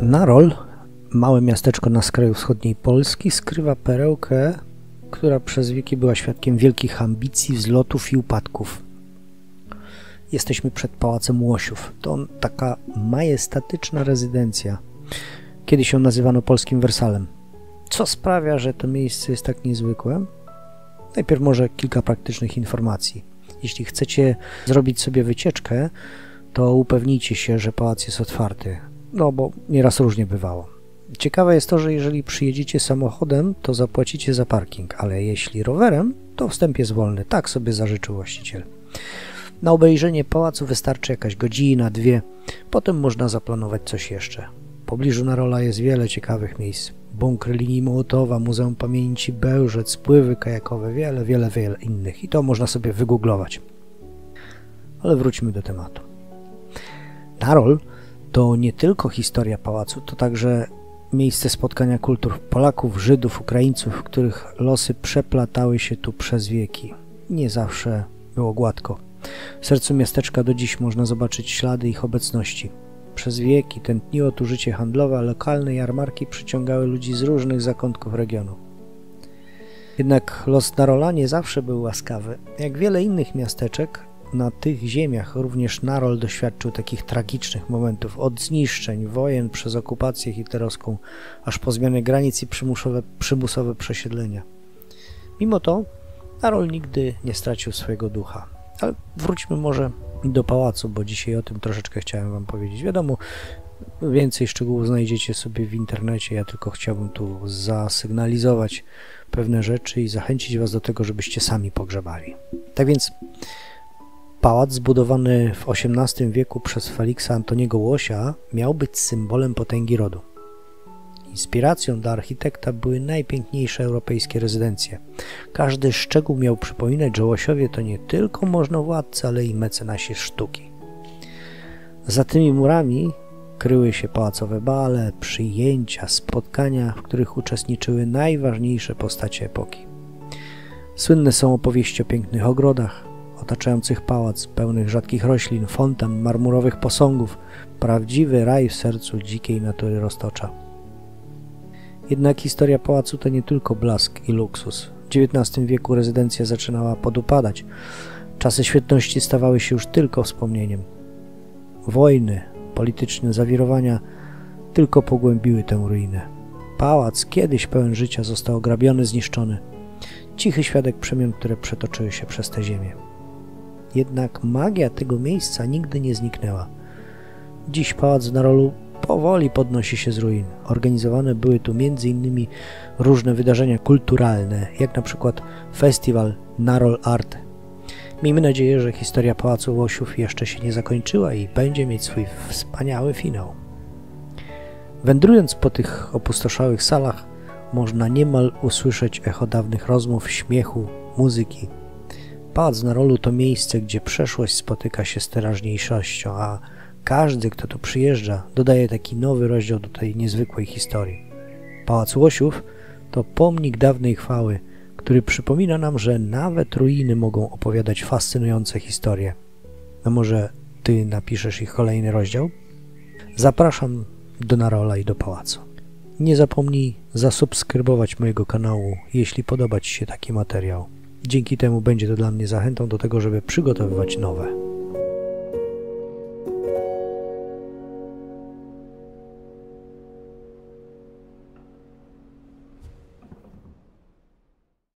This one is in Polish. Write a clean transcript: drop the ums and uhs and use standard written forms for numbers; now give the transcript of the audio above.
Narol, małe miasteczko na skraju wschodniej Polski, skrywa perełkę, która przez wieki była świadkiem wielkich ambicji, wzlotów i upadków. Jesteśmy przed Pałacem Łosiów. To taka majestatyczna rezydencja. Kiedyś ją nazywano polskim Wersalem. Co sprawia, że to miejsce jest tak niezwykłe? Najpierw może kilka praktycznych informacji. Jeśli chcecie zrobić sobie wycieczkę, to upewnijcie się, że pałac jest otwarty. No bo nieraz różnie bywało. Ciekawe jest to, że jeżeli przyjedziecie samochodem, to zapłacicie za parking, ale jeśli rowerem, to wstęp jest wolny. Tak sobie zażyczył właściciel. Na obejrzenie pałacu wystarczy jakaś godzina, dwie. Potem można zaplanować coś jeszcze. W pobliżu Narola jest wiele ciekawych miejsc. Bunkry linii Mołotowa, Muzeum Pamięci Bełżec, spływy kajakowe, wiele innych. I to można sobie wygooglować. Ale wróćmy do tematu. Narol to nie tylko historia pałacu, to także miejsce spotkania kultur Polaków, Żydów, Ukraińców, których losy przeplatały się tu przez wieki. Nie zawsze było gładko. W sercu miasteczka do dziś można zobaczyć ślady ich obecności. Przez wieki tętniło tu życie handlowe, a lokalne jarmarki przyciągały ludzi z różnych zakątków regionu. Jednak los Narola nie zawsze był łaskawy. Jak wiele innych miasteczek, na tych ziemiach również Narol doświadczył takich tragicznych momentów, od zniszczeń, wojen przez okupację hitlerowską, aż po zmianę granic i przymusowe przesiedlenia. Mimo to Narol nigdy nie stracił swojego ducha. Ale wróćmy może do pałacu, bo dzisiaj o tym troszeczkę chciałem wam powiedzieć. Wiadomo, więcej szczegółów znajdziecie sobie w internecie, ja tylko chciałbym tu zasygnalizować pewne rzeczy i zachęcić was do tego, żebyście sami pogrzebali. Tak więc pałac zbudowany w XVIII wieku przez Feliksa Antoniego Łosia miał być symbolem potęgi rodu. Inspiracją dla architekta były najpiękniejsze europejskie rezydencje. Każdy szczegół miał przypominać, że Łosiowie to nie tylko możnowładcy, ale i mecenasi sztuki. Za tymi murami kryły się pałacowe bale, przyjęcia, spotkania, w których uczestniczyły najważniejsze postacie epoki. Słynne są opowieści o pięknych ogrodach otaczających pałac, pełnych rzadkich roślin, fontan, marmurowych posągów, prawdziwy raj w sercu dzikiej natury roztocza. Jednak historia pałacu to nie tylko blask i luksus. W XIX wieku rezydencja zaczynała podupadać. Czasy świetności stawały się już tylko wspomnieniem. Wojny, polityczne zawirowania tylko pogłębiły tę ruinę. Pałac, kiedyś pełen życia, został ograbiony, zniszczony. Cichy świadek przemian, które przetoczyły się przez tę ziemię. Jednak magia tego miejsca nigdy nie zniknęła. Dziś pałac w Narolu powoli podnosi się z ruin. Organizowane były tu m.in. różne wydarzenia kulturalne, jak na przykład festiwal Narol Art. Miejmy nadzieję, że historia Pałacu Łosiów jeszcze się nie zakończyła i będzie mieć swój wspaniały finał. Wędrując po tych opustoszałych salach, można niemal usłyszeć echo dawnych rozmów, śmiechu, muzyki. Pałac w Narolu to miejsce, gdzie przeszłość spotyka się z teraźniejszością, a każdy, kto tu przyjeżdża, dodaje taki nowy rozdział do tej niezwykłej historii. Pałac Łosiów to pomnik dawnej chwały, który przypomina nam, że nawet ruiny mogą opowiadać fascynujące historie. No może ty napiszesz ich kolejny rozdział? Zapraszam do Narola i do pałacu. Nie zapomnij zasubskrybować mojego kanału, jeśli podoba ci się taki materiał. Dzięki temu będzie to dla mnie zachętą do tego, żeby przygotowywać nowe.